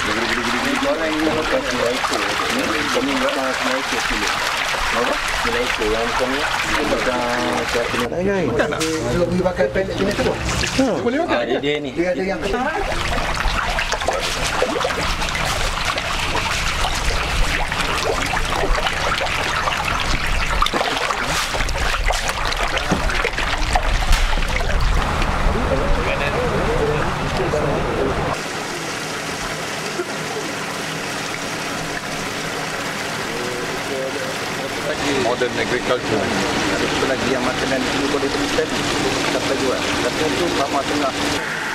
Orang ini lepas nilai ekor. Kami buat nilai ekor dulu. Nilai ekor yang macam ni. Kita kena. Bukan tak? Kalau pergi pakai pellet macam tu. Boleh makan? Dia ni. Dia ada yang ketan. Modern agriculture. Ada satu lagi yang makanan ini boleh beli tadi. Kita jual. Tapi itu Mama Tengah.